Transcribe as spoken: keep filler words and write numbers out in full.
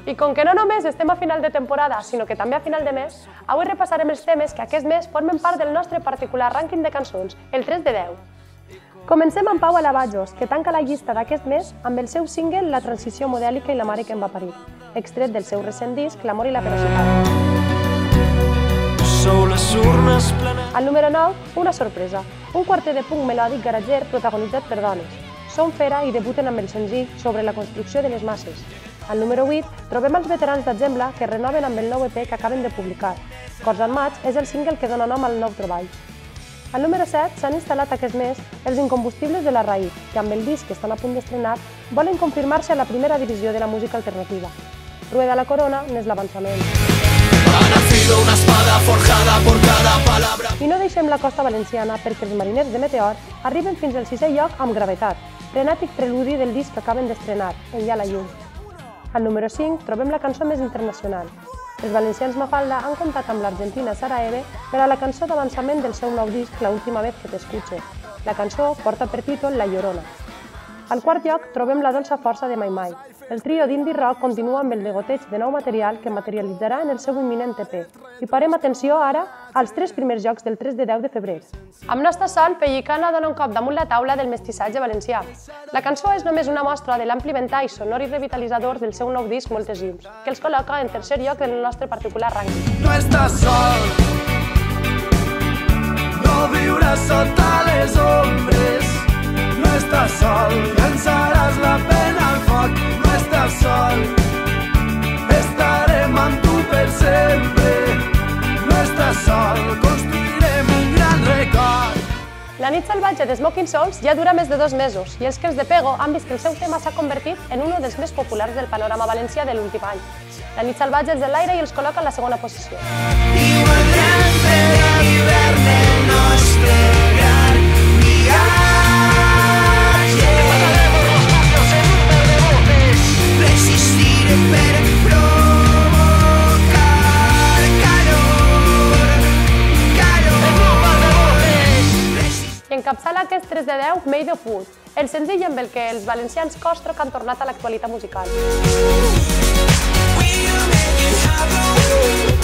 I com que no només estem a final de temporada, sinó que també a final de mes, avui repassarem els temes que aquest mes formen part del nostre particular rànquing de cançons, el tres de deu. Comencem amb Pau Alabajos, que tanca la llista d'aquest mes amb el seu single La transició modèlica i la mare que em va parir, extret del seu recent disc L'amor i la velocitat. Al número nou, una sorpresa, un quartet de punk melòdic garatger protagonitzat per dones. Són Fera i debuten amb el senzill Sobre la construcció de les masses. Al número vuit, trobem els veterans d'Exemple que renoven amb el nou E P que acaben de publicar. Cors en maig és el single que dona nom al nou treball. Al número set s'han instal·lat aquest mes els incombustibles de la Raïf, que amb el disc que estan a punt d'estrenar volen confirmar-se a la primera divisió de la música alternativa. Rueda la corona n'és l'avançament. I no deixem la costa valenciana perquè els mariners de Meteor arriben fins al sisè lloc amb Gravetat, frenètic preludi del disc que acaben d'estrenar, Enllà la llum. Al número cinc trobem la cançó més internacional. Els valencians Mafalda han comptat amb l'argentina Saraeve per a la cançó d'avançament del seu nou disc La última vez que t'escuche. La cançó porta per títol La Llorona. Al quart lloc trobem La dolça força de Mai Mai. El trio d'indie rock continua amb el degoteig de nou material que materialitzarà en el seu imminent E P. I parem atenció ara als tres primers jocs del tres de deu de febrer. Amb Nostra Sol, Pellicana dona un cop damunt la taula del mestissatge valencià. La cançó és només una mostra de l'ampli ventall sonor i revitalitzador del seu nou disc Moltes llums, que els col·loca en tercer lloc del nostre particular rànquing. No estàs sol, no viuràs sota les ombres. No estàs sol, llançaràs la pena al foc. No estàs sol, estarem amb tu per sempre. No estàs sol, construirem un gran record. La nit salvatge de Smoking Souls ja dura més de dos mesos i els que els de Pego han vist que el seu tema s'ha convertit en un dels més populars del panorama valencià de l'últim any. La nit salvatge els enlaira i els col·loca en la segona posició. Igualment per l'hivern el nostre gran viatge. Resistiré per provocar calor, calor. I encapçala aquest tres de deu Made of Wood, el senzill amb el que els valencians Costroc han tornat a l'actualitat musical. We